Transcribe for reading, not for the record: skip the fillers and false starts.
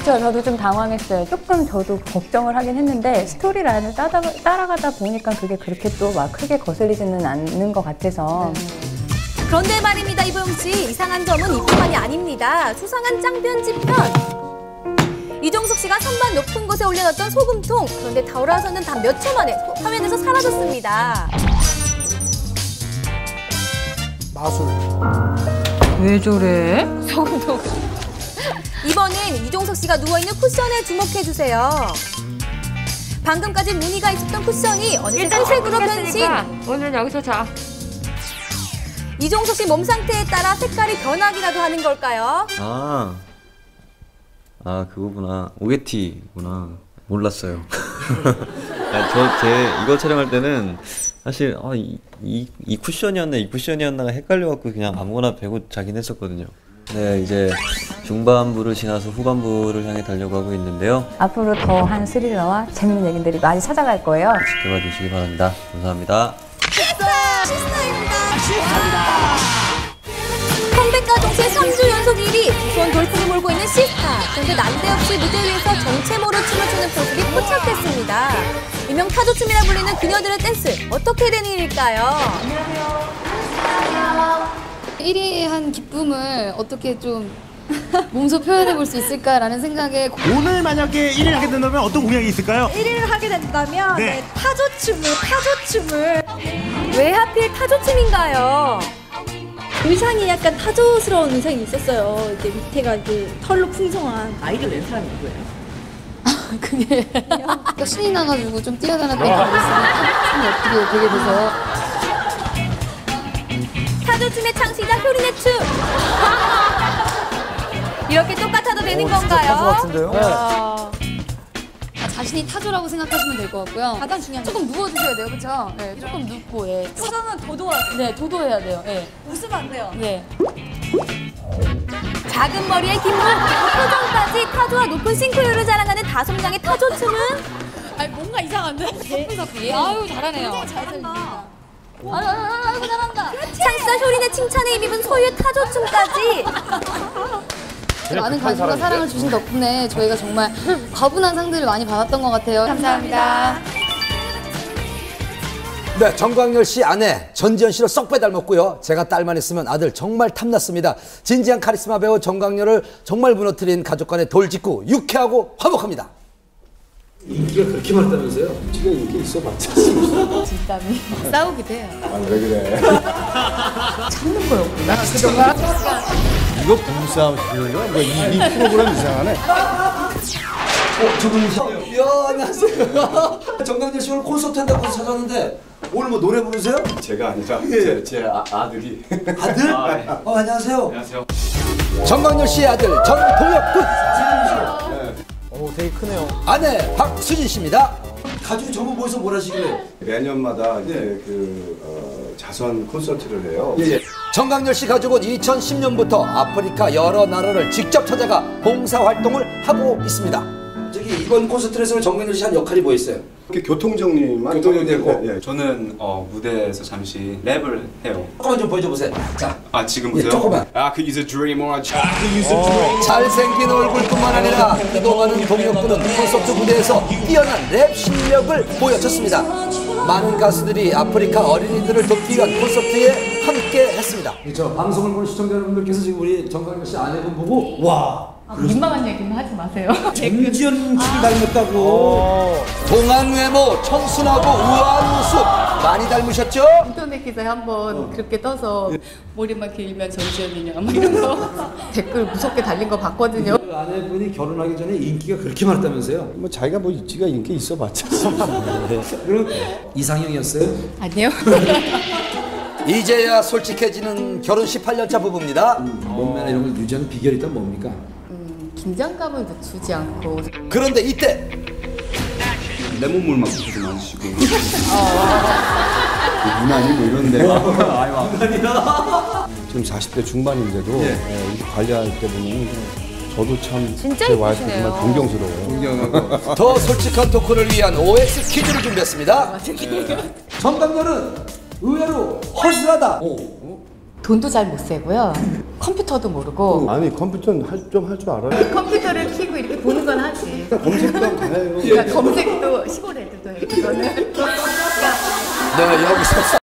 그쵸, 저도 좀 당황했어요. 조금 저도 걱정을 하긴 했는데 스토리 라인을 따라가다 보니까 그게 그렇게 또 막 크게 거슬리지는 않는 것 같아서. 그런데 말입니다, 이보영 씨. 이상한 점은 이뿐만이 아닙니다. 수상한 짱 편집편. 이종석 씨가 선반 높은 곳에 올려놨던 소금통. 그런데 돌아서는 단 몇 초 만에 화면에서 사라졌습니다. 마술. 왜 저래? 소금통. 이번엔 이종석 씨가 누워있는 쿠션에 주목해주세요. 방금까지 무늬가 있었던 쿠션이 어느새 회색으로 변신. 오늘 여기서 자. 이종석 씨 몸 상태에 따라 색깔이 변하기라도 하는 걸까요? 그거구나. 오게티구나. 몰랐어요. 이거 촬영할 때는 사실 이 쿠션이었나 이 쿠션이었나가 헷갈려갖고 그냥 아무거나 베고 자긴 했었거든요. 네, 이제 중반부를 지나서 후반부를 향해 달려가고 있는데요. 앞으로 더한 스릴러와 재밌는 얘기들이 많이 찾아갈 거예요. 지켜봐 주시기 바랍니다. 감사합니다. 컴백과 동시에 3주 연속 1위, 무서운 돌풍을 몰고 있는 시스타. 그런데 난데없이 무대 위에서 정체모로 춤을 추는 모습이 포착됐습니다. 일명 타조춤이라 불리는 그녀들의 댄스, 어떻게 된 일일까요? 안녕하세요. 1위 한 기쁨을 어떻게 좀 몸소 표현해 볼 수 있을까라는 생각에 오늘 만약에 1위를 하게 된다면 어떤 공약이 있을까요? 1위를 하게 된다면 네. 타조춤을 왜 하필 타조춤인가요? 의상이 약간 타조스러운 의상이 있었어요. 이제 밑에가 이제 털로 풍성한. 아이돌 낸 사람이 누구예요? 그게 그러니까 신이 나가지고 좀 뛰어다녔던 게 있으면 어떻게 되게 돼서 타조춤의 창시자 효린의 춤. 이렇게 똑같아도 되는 건가요? 자신이 타조라고 생각하시면 될 것 같고요. 가장 중요한 조금 누워주셔야 돼요, 그렇죠? 네, 조금 눕고, 예. 타조는 도도하게. 네, 도도해야 돼요. 예. 웃으면 안 돼요. 네. 작은 머리에 긴 목, 표정까지 타조와 높은 싱크로율을 자랑하는 다솜장의 타조춤은? 아니 뭔가 이상한데? 아유 잘하네요. 잘한다. 아유 잘한다. 창시자 효린의 칭찬에 힘입은 소유의 타조춤까지. 많은 관심과 사랑을 주신 덕분에 저희가 정말 과분한 상들을 많이 받았던 것 같아요. 감사합니다. 네, 정광열 씨 아내 전지현 씨를 쏙 빼닮았고요. 제가 딸만 있으면 아들 정말 탐났습니다. 진지한 카리스마 배우 정광열을 정말 무너뜨린 가족 간의 돌직구 유쾌하고 화목합니다. 인기가 그렇게 많다면서요? 지가 인기 있어봤자 진땀이 싸우기도 해요. 왜 그래? 참는 거였구나 그동안. 이거 부부싸움 이거 이 프로그램 이상하네. 정광열 씨. 안녕하세요. 정광열 씨 오늘 콘서트 한다고 찾았는데 오늘 뭐 노래 부르세요? 제가 아니라 제 아들이. 아들? 네. 안녕하세요. 안녕하세요. 정광열 씨의 아들 정동혁 군. 오, 되게 크네요. 아내 박수진 씨입니다. 가족이 전부 모여서 뭘 하시길래? 매년마다 이제 자선 콘서트를 해요. 예. 정광열 씨 가족은 2010년부터 아프리카 여러 나라를 직접 찾아가 봉사활동을 하고 있습니다. 저기 이번 콘서트에서 정광열 씨 한 역할이 뭐였어요? 교통정리만. 교통정리되고. 예. 저는 무대에서 잠시 랩을 해요. 조금만 좀 보여줘 보세요. 자, 지금부터요? 예, 조금만. I could use a dream. 잘생긴 얼굴뿐만 아니라 그동안은 동혁군은 콘서트 무대에서 뛰어난 랩 실력을 보여줬습니다. 많은 가수들이 아프리카 어린이들을 돕기 위한 콘서트에 함께 했습니다. 그렇죠. 방송을 보는 시청자 여러분들께서 지금 우리 정광열 씨 아내분 보고 와! 민망한 얘기는 하지 마세요. 정지현 씨 닮았다고. 동안 외모, 청순하고 우아한 모습 많이 닮으셨죠? 인터넷 기사에 한번 그렇게 떠서 머리만 길면 정지현이냐 막 이러면서 댓글 무섭게 달린 거 봤거든요. 그 아내분이 결혼하기 전에 인기가 그렇게 많았다면서요? 뭐 자기가 뭐 지가 인기 있어봤자. 그럼 이상형이었어요? 아니요. 이제야 솔직해지는 결혼 18년차 부부입니다. 몸매나 이런 걸 유지하는 비결이 있다면 뭡니까? 긴장감을 늦추지 않고. 그런데 이때 레몬물만 좀 마시고. 유난히 뭐 이런데. 지금 40대 중반인데도 이렇게 관리할 때 보면 저도 참 제 와이프 정말 존경스러워요. 더 솔직한 토크를 위한 OX 퀴즈를 준비했습니다. 정광열은 의외로 허술하다. 돈도 잘 못 세고요. 컴퓨터도 모르고. 아니 컴퓨터는 좀 할 줄 알아요. 컴퓨터를 켜고 이렇게 보는 검색도 가요. 그러니까 검색도 시골 애들도 해요. 저는. 네, 여기서